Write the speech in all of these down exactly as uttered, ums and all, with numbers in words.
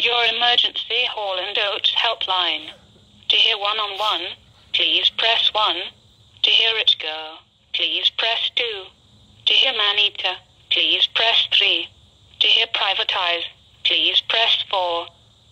Your emergency Hall Oates helpline. To hear one-on-one, please press one. To hear it go, please press two. To hear man-eater, please press three. To hear privatize, please press four.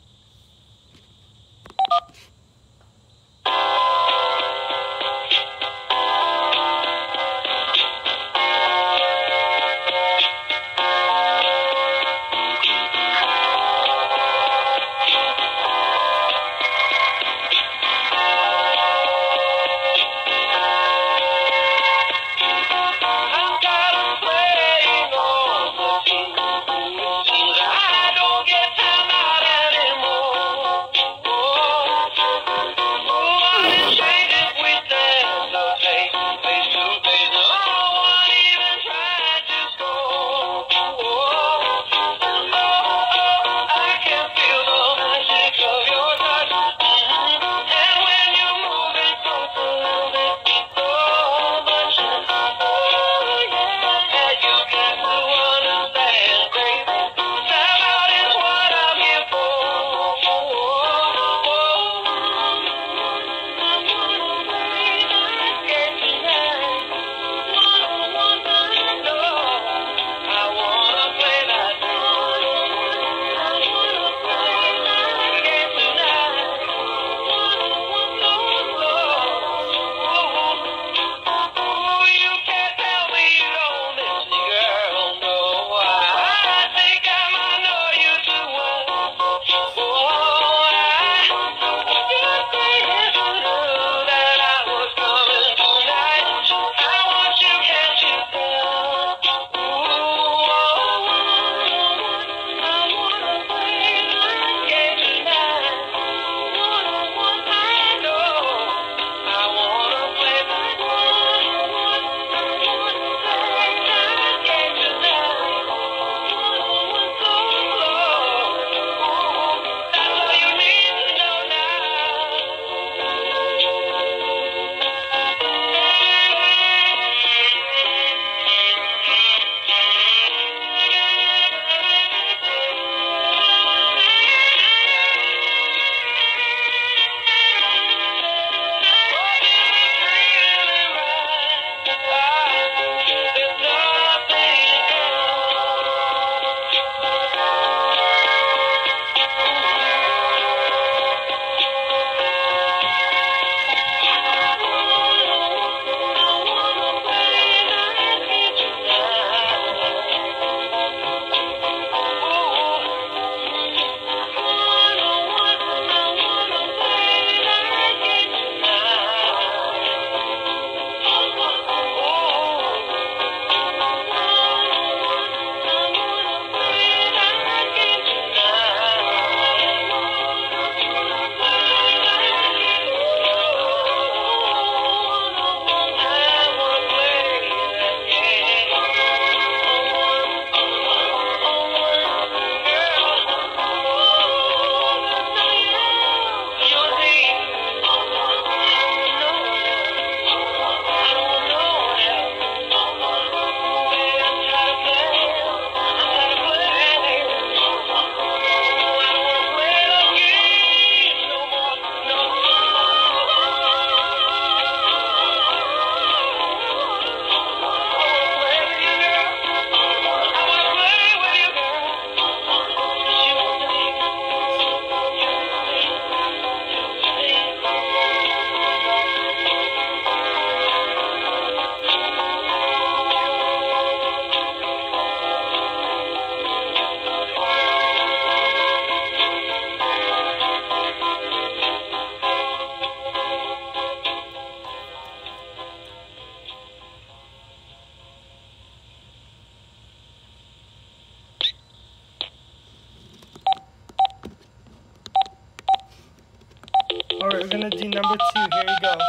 Alright, we're gonna do number two. Here you go.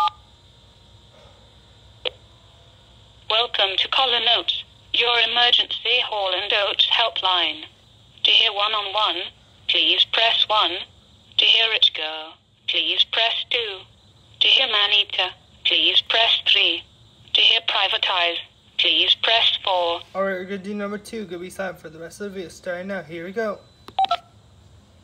Welcome to Callin Oates, your emergency Hall Oates helpline. To hear one-on-one, please press one. To hear it go, please press two. To hear man-eater, please press three. To hear privatize, please press four. Alright, we're gonna do number two. Gonna be silent for the rest of the video. Starting now. Here we go.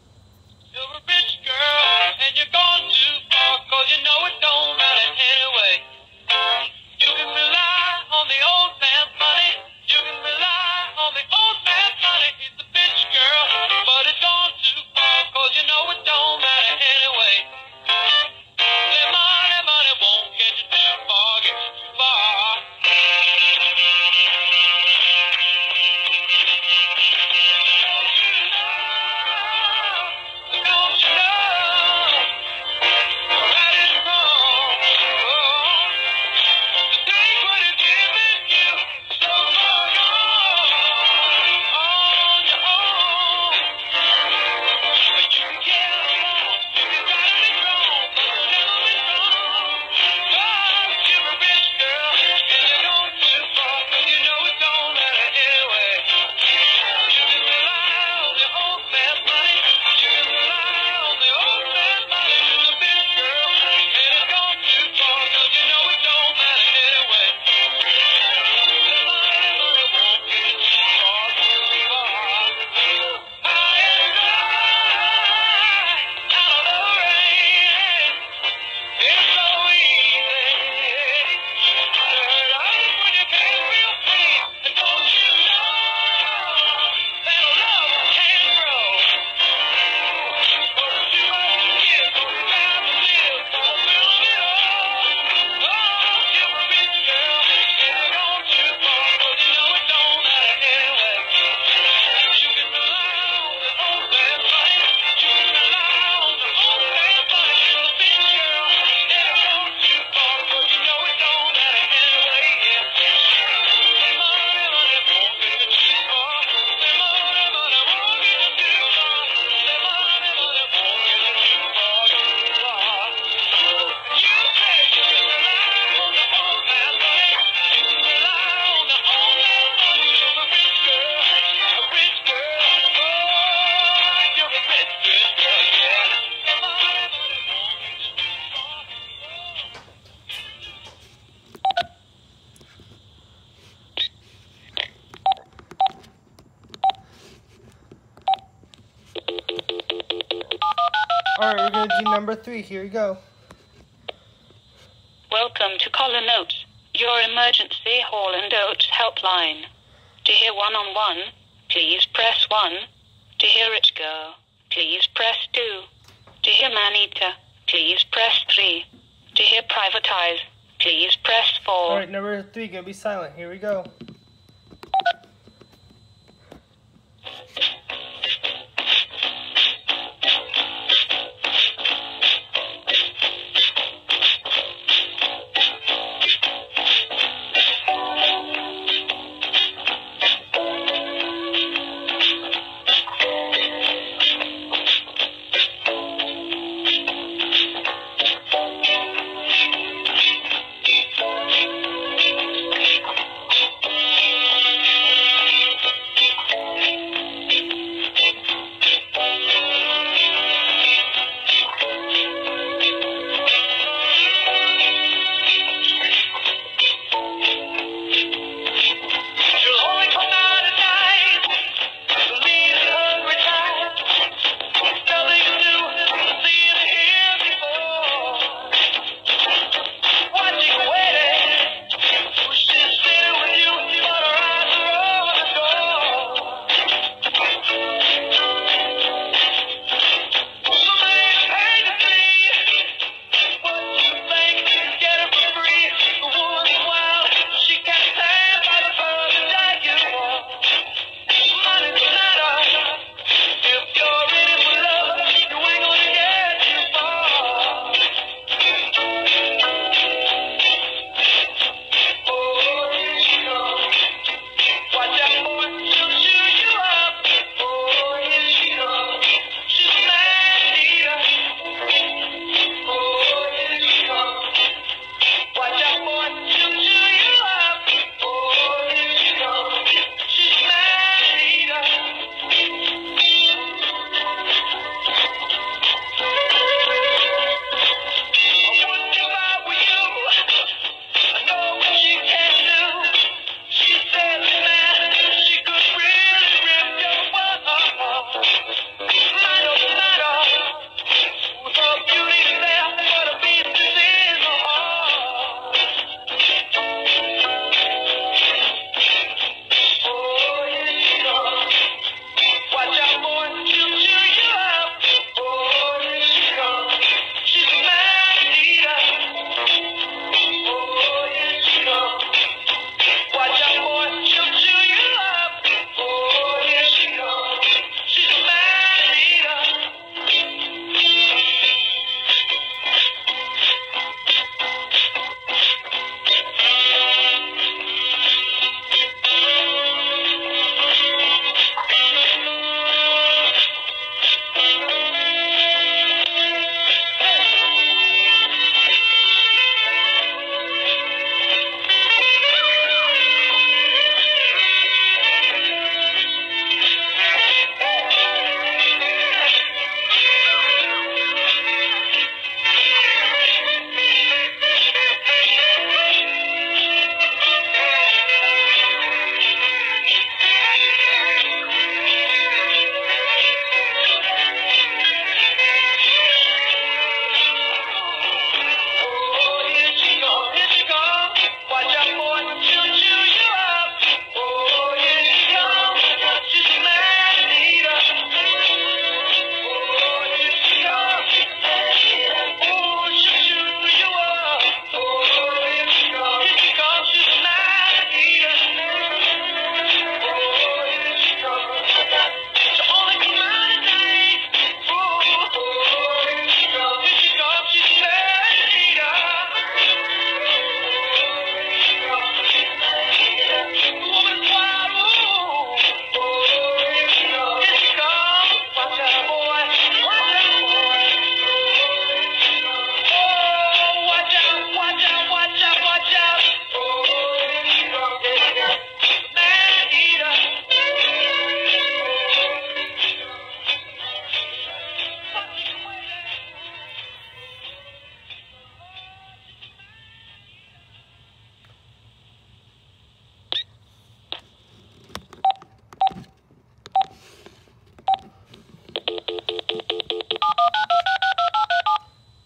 Alright, we're gonna do number three. Here we go. Welcome to Callin Oates, your emergency Hall Oates helpline. To hear one-on-one, please press one. To hear it go, please press two. To hear man-eater, please press three. To hear privatize, please press four. Alright, number three, gonna be silent. Here we go.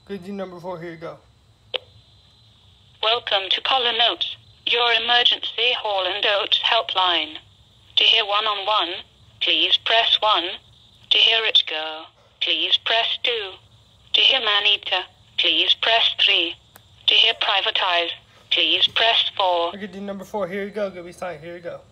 Good, D number four, here you go. Welcome to Callin Oates, your emergency Hall Oates helpline. To hear one-on-one, please press one. To hear it go, please press two. To hear man-eater, please press three. To hear privatize, please press four. Okay, D number four, here you go. Good, be signed. Here you go.